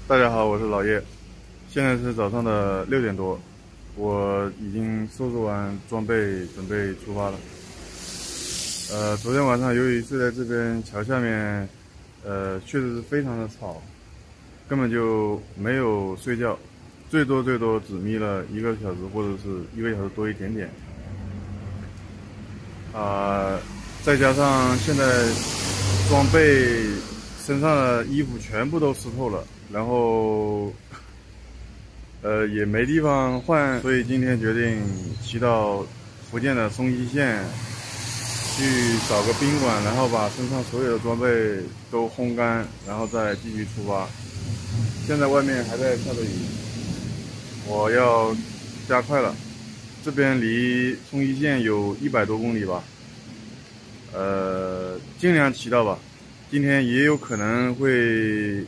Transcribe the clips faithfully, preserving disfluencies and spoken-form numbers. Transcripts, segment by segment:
大家好，我是老叶，现在是早上的六点多，我已经收拾完装备，准备出发了。呃，昨天晚上由于睡在这边桥下面，呃，确实是非常的吵，根本就没有睡觉，最多最多只眯了一个小时或者是一个小时多一点点。啊、再加上现在装备身上的衣服全部都湿透了，然后呃，也没地方换，所以今天决定骑到福建的松溪县去找个宾馆，然后把身上所有的装备都烘干，然后再继续出发。现在外面还在下着雨，我要加快了。这边离松溪县有一百多公里吧，呃，尽量骑到吧。今天也有可能会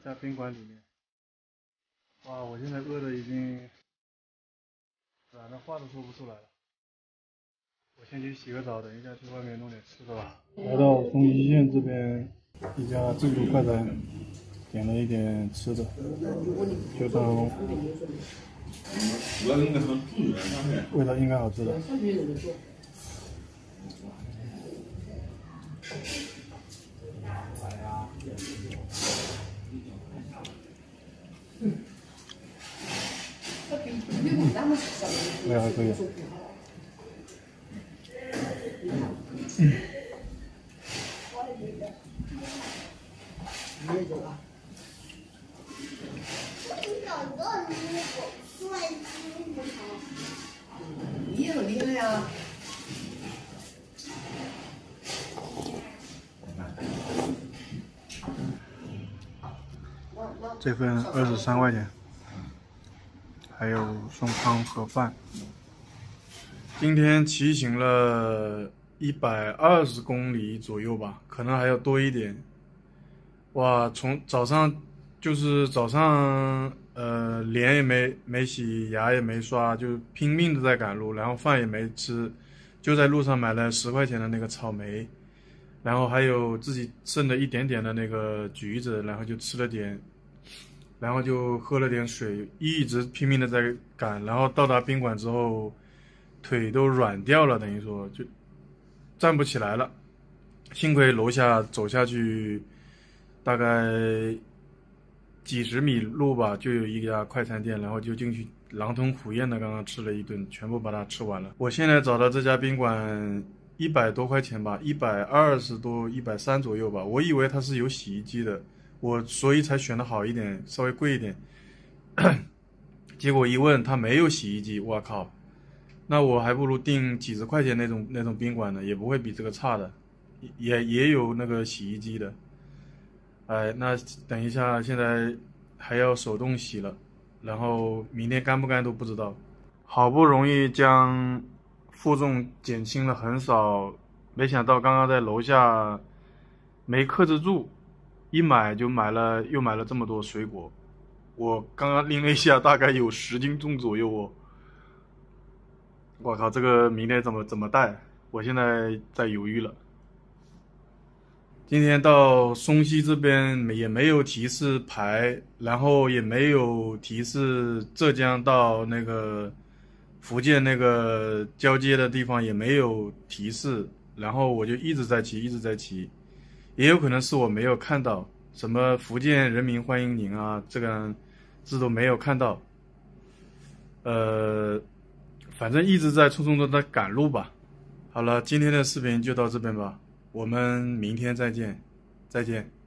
家宾馆里面。哇，我现在饿的已经软的话都说不出来了。我先去洗个澡，等一下去外面弄点吃的吧。来到松溪县这边一家自助快餐，点了一点吃的，就当味道应该好吃的。味道还可以。嗯。 你也很厉害呀！ 这份二十三块钱，还有送汤和饭。今天骑行了一百二十公里左右吧，可能还要多一点。哇，从早上就是早上，呃，脸也没没洗，牙也没刷，就拼命的在赶路，然后饭也没吃，就在路上买了十块钱的那个草莓，然后还有自己剩的一点点的那个橘子，然后就吃了点，然后就喝了点水，一直拼命的在赶，然后到达宾馆之后，腿都软掉了，等于说就站不起来了，幸亏楼下走下去。大概几十米路吧，就有一家快餐店，然后就进去狼吞虎咽的，刚刚吃了一顿，全部把它吃完了。我现在找到这家宾馆一百多块钱吧，一百二十多、一百三左右吧。我以为它是有洗衣机的，我所以才选的好一点，稍微贵一点。结果一问，它没有洗衣机，我靠！那我还不如订几十块钱那种那种宾馆呢，也不会比这个差的，也也有那个洗衣机的。哎，那等一下，现在还要手动洗了，然后明天干不干都不知道。好不容易将负重减轻了很少，没想到刚刚在楼下没克制住，一买就买了，又买了这么多水果。我刚刚拎了一下，大概有十斤重左右哦。我靠，这个明天怎么怎么带？我现在在犹豫了。今天到松溪这边也没有提示牌，然后也没有提示浙江到那个福建那个交接的地方也没有提示，然后我就一直在骑，一直在骑，也有可能是我没有看到什么福建人民欢迎您啊，这个字都没有看到，呃，反正一直在匆匆的在赶路吧。好了，今天的视频就到这边吧。我们明天再见，再见。